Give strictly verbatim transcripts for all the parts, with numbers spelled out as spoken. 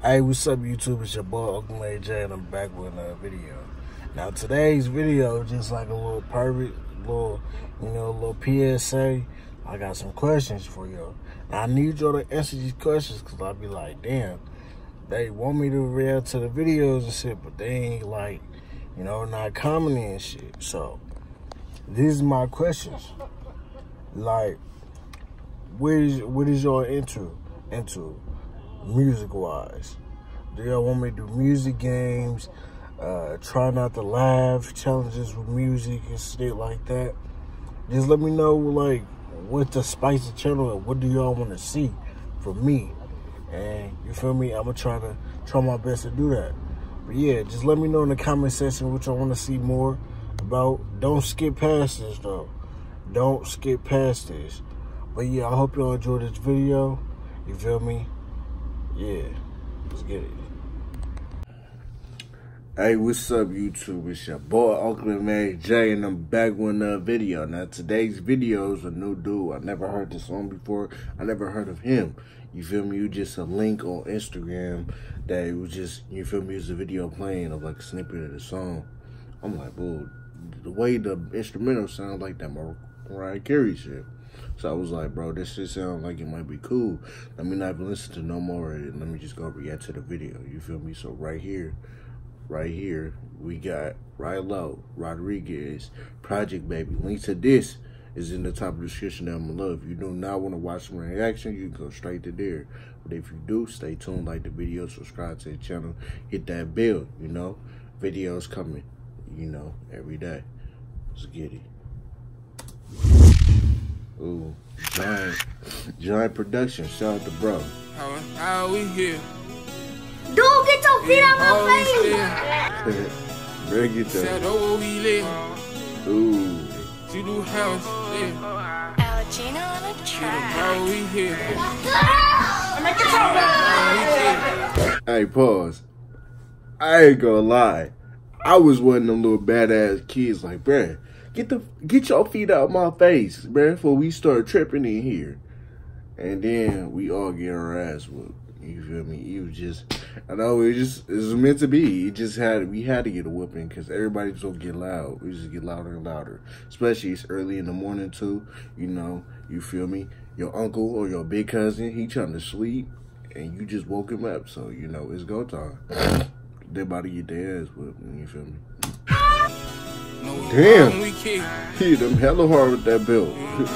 Hey, what's up, YouTube? It's your boy, Uncle A J, and I'm back with another video. Now, today's video is just like a little perfect, little, you know, little P S A. I got some questions for y'all. Now, I need y'all to answer these questions because I'll be like, damn, they want me to react to the videos and shit, but they ain't like, you know, not commenting and shit. So, these are my questions. Like, what is, what is y'all into, into? Music-wise, do y'all want me to do music games, uh, try not to laugh, challenges with music and shit like that? Just let me know, like, what the spice of channel and what do y'all want to see from me? And you feel me? I'm gonna try to try my best to do that. But yeah, just let me know in the comment section what y'all want to see more about. Don't skip past this though. Don't skip past this. But yeah, I hope y'all enjoyed this video. You feel me? Yeah, let's get it. Hey, what's up, YouTube? It's your boy, Uncle A J, and I'm back with another video. Now, today's video is a new dude. I never heard this song before. I never heard of him. You feel me? You just a link on Instagram that it was just, you feel me, it was a video playing of like a snippet of the song. I'm like, well, the way the instrumental sounds like that Mariah Carey shit. So I was like, bro, this shit sounds like it might be cool. Let me not even listen to no more and let me just go react to the video. You feel me? So right here, right here, we got Rylo Rodriguez, Project Baby. Link to this is in the top of the description down below. If you do not want to watch my reaction, you can go straight to there. But if you do, stay tuned, like the video, subscribe to the channel, hit that bell, you know. Videos coming, you know, every day. Let's get it. Ooh, giant, giant production. Shout out to bro. How, how we here? Dude, get your feet out my face. Bring it Said though. over we live. Ooh. She do house. Yeah. Algina on a track. How we here? Hey, pause. I ain't gonna lie. I was one of them little badass kids like, bruh, get the get your feet out my face, bruh, before we start tripping in here. And then we all get our ass whooped. You feel me? You was just, I know it just, it was meant to be. It just had, we had to get a whooping because everybody just don't get loud. We just get louder and louder. Especially it's early in the morning too. You know, you feel me? Your uncle or your big cousin, he trying to sleep and you just woke him up. So, you know, it's go time. They about to get their ass whooped. You feel me? Damn, he hit them hella hard with that belt.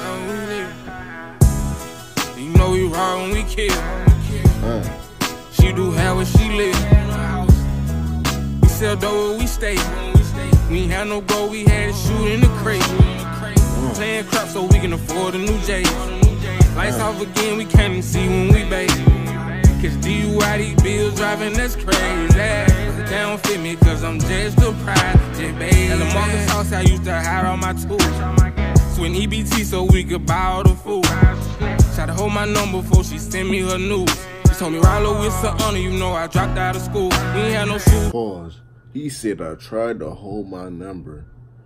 You know we raw when we kill. uh. She do have where she live. We sell dough where we stay. We ain't had no gold, we had to shoot in the crate. uh. Playing crap so we can afford a new J. Lights uh. off again, we can't even see when we bathe. Cause D U I these bills driving, that's crazy. They don't fit me cause I'm just a project, baby. At the Marcus house I used to hide all my tools. Swing E B T so we could buy all the food. Tried to hold my number before she sent me her news. She told me, Rylo, it's an honor, you know I dropped out of school. We ain't had no shoes. Pause. He said I tried to hold my number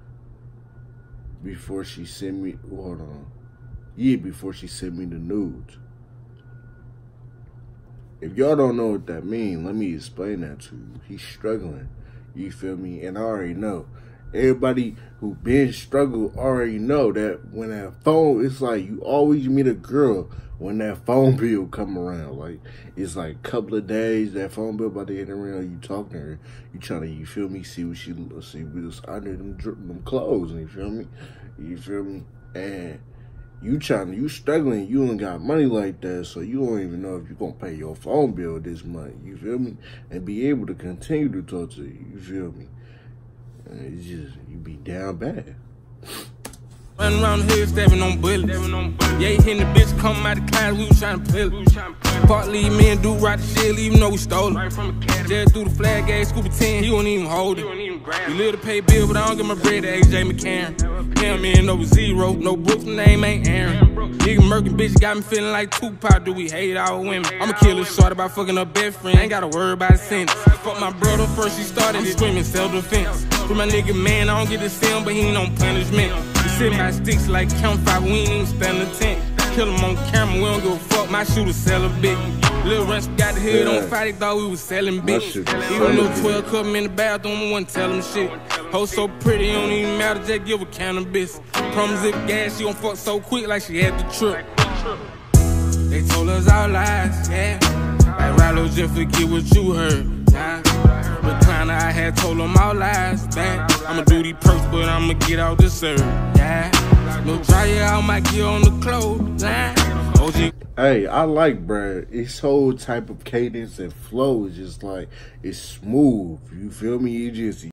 before she sent me, hold on. Yeah, before she sent me the nudes. If y'all don't know what that means, let me explain that to you. He's struggling. You feel me? And I already know. Everybody who been struggled already know that when that phone, it's like you always meet a girl when that phone bill come around. Like, it's like a couple of days, that phone bill about to hit around, you talking to her. You trying to, you feel me, see what she, see what's under them, them clothes, you feel me? You feel me? And you trying to, you struggling, you ain't got money like that, so you don't even know if you're going to pay your phone bill this month, you feel me? And be able to continue to talk to you, you feel me? And it's just, you be down bad. Running around the hood, stepping on bullets. Yeah, hitting the bitch, come out the class, we was trying to pill it. Part leave me and do right the shit, even though we stole it. Just through the flag gate, Scooby ten, he won't even hold it. You live to pay bill, but I don't get my bread to A J McCarron. Him man over zero, no Brooks, name ain't Aaron. Nigga murking bitch got me feeling like Tupac, do we hate our women? I'ma kill a short about fucking her best friend, ain't gotta worry about a sentence. Fuck my brother first, he started screaming self-defense. For my nigga man, I don't get to see him, but he ain't on punishment. We sitting by sticks like campfire, we ain't even spend a tent. Kill him on camera, we don't give a fuck, my shooter sell a bit. Lil Rush got the hood Yeah. on fire, they thought we was selling My bitch. shit was Even though selling twelve cut me in the bathroom, I wasn't telling them shit. Hoe so pretty, don't even matter, just give her cannabis. Promise if gas, she gon' fuck so quick like she had the trip. They told us all lies, yeah. Like Rallo, just forget what you heard, yeah. Recliner, I had told them all lies, man. I'ma do these perks, but I'ma get out the serve, yeah. No dryer, I might get on the clothes, yeah. O G. Hey, I like bruh. His whole type of cadence and flow is just like, it's smooth. You feel me? You just